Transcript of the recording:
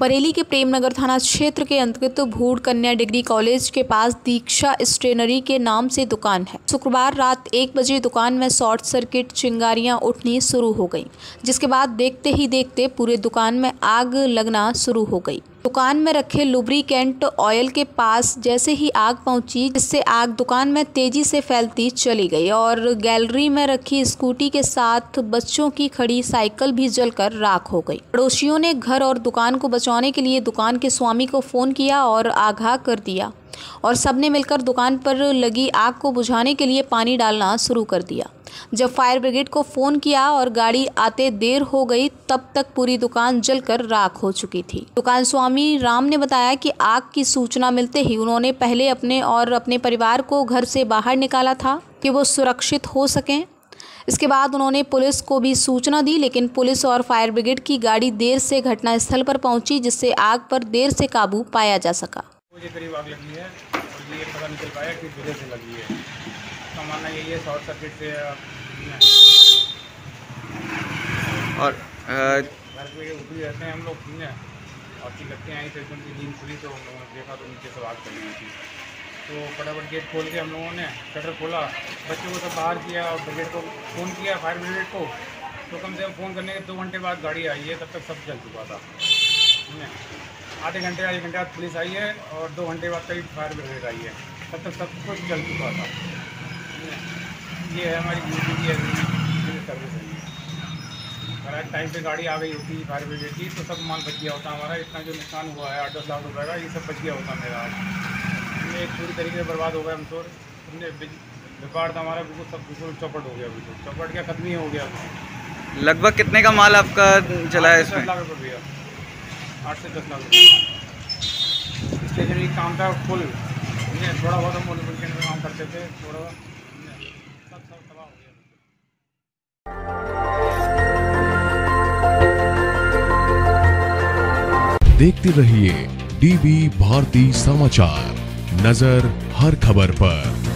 बरेली के प्रेमनगर थाना क्षेत्र के अंतर्गत भूड़ कन्या डिग्री कॉलेज के पास दीक्षा स्टेशनरी के नाम से दुकान है। शुक्रवार रात 1 बजे दुकान में शॉर्ट सर्किट चिंगारियां उठनी शुरू हो गई, जिसके बाद देखते ही देखते पूरे दुकान में आग लगना शुरू हो गई। दुकान में रखे लुब्रिकेंट ऑयल के पास जैसे ही आग पहुंची, जिससे आग दुकान में तेजी से फैलती चली गई और गैलरी में रखी स्कूटी के साथ बच्चों की खड़ी साइकिल भी जलकर राख हो गई। पड़ोसियों ने घर और दुकान को बचाने के लिए दुकान के स्वामी को फोन किया और आगाह कर दिया और सबने मिलकर दुकान पर लगी आग को बुझाने के लिए पानी डालना शुरू कर दिया। जब फायर ब्रिगेड को फोन किया और गाड़ी आते देर हो गई, तब तक पूरी दुकान जलकर राख हो चुकी थी। दुकान स्वामी राम ने बताया कि आग की सूचना मिलते ही उन्होंने पहले अपने और अपने परिवार को घर से बाहर निकाला था कि वो सुरक्षित हो सकें। इसके बाद उन्होंने पुलिस को भी सूचना दी, लेकिन पुलिस और फायर ब्रिगेड की गाड़ी देर से घटनास्थल पर पहुंची, जिससे आग पर देर से काबू पाया जा सका। मुझे करीब आग लगी है और ये पता नहीं चल पाया कि धीरे से लगी है। इसका मानना यही है शॉर्ट सर्किट से। और घर पे ऊपरी रहते हैं हम लोग, ठीक है, और की लगते हैं तो एकदम से नींद खुली तो हम लोगों ने देखा तो नीचे से आग चल रही थी। तो फटाफट गेट खोल के हम लोगों ने शटर खोला, बच्चों को सब बाहर किया और ब्रिगेड को फ़ोन किया, फायर ब्रिगेड को। तो कम से कम फ़ोन करने के 2 घंटे बाद गाड़ी आई है, तब तक सब जल चुका था। आधे घंटे 1 घंटे बाद पुलिस आई है और 2 घंटे बाद कहीं फायर ब्रिगेड आई है, तब तक सब कुछ जल चुका था। ये है हमारी ड्यूटी की सर्विस है। अगर टाइम पे गाड़ी आ गई होती फायर ब्रिगेड की तो सब माल बच गया होता हमारा। इतना जो नुकसान हुआ है 8-10 लाख रुपए का, ये सब बच गया होता मेरा। आज एक पूरी तरीके से बर्बाद हो गया। हम तो व्यापार था हमारा बिल्कुल चौपट हो गया, बिल्कुल चौपट क्या खत्म ही हो गया। लगभग कितने का माल आपका चला है इसमें? 10 लाख रुपये भैया, 8 से 10 लाख रुपये। स्टेशनरी काम था फुल, थोड़ा बहुत हम वीकेंड में काम करते थे, थोड़ा सब तबाह हो गया। देखते रहिए डीवी भारती समाचार, नजर हर खबर पर।